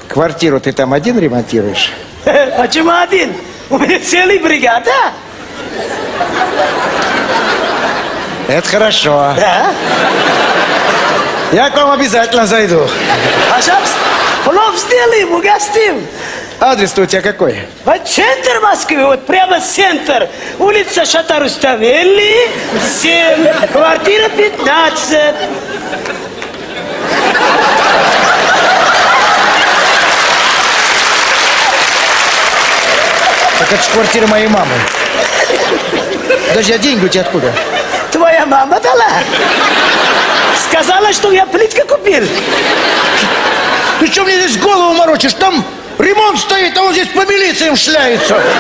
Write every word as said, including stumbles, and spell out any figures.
Квартиру ты там один ремонтируешь? Почему один? У меня целый бригада. Это хорошо. Да? Я к вам обязательно зайду. Пожалуйста, плов сделаем, угостим. Адрес-то у тебя какой? Вот центр Москвы, вот прямо центр. Улица Шата-Руставели, семь, квартира пятнадцать. Так это же квартира моей мамы. Подожди, а деньги у тебя откуда? Твоя мама дала? Сказала, что я плитка купил. Ты что мне здесь голову морочишь? Там ремонт стоит, а он здесь по милициям шляется.